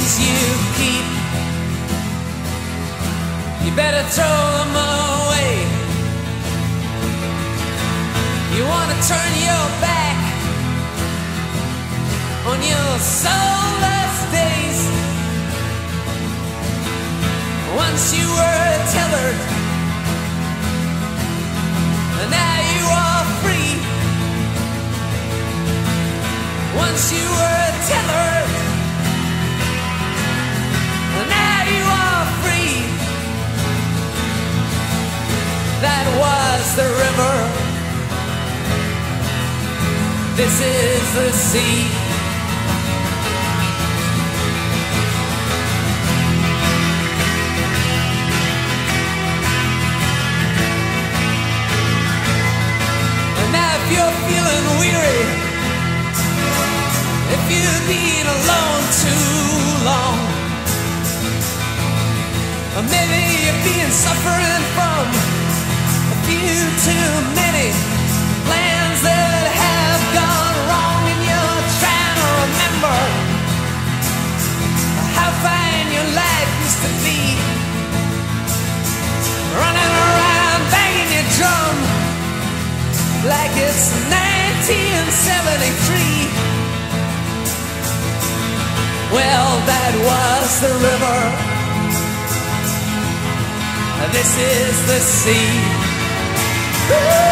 memories you keep, you better throw them away. You want to turn your back on your soulless days. Once you were tethered, and now you are free. Once you were tethered, and now you are free. That was the river. This is the sea. And now if you're feeling weary, if you've been alone too long, or maybe you've been suffering from a few too many plans that have gone wrong, and you're trying to remember how fine your life used to be, running around banging your drum like it's 1973. Well, that was the river. This is the sea.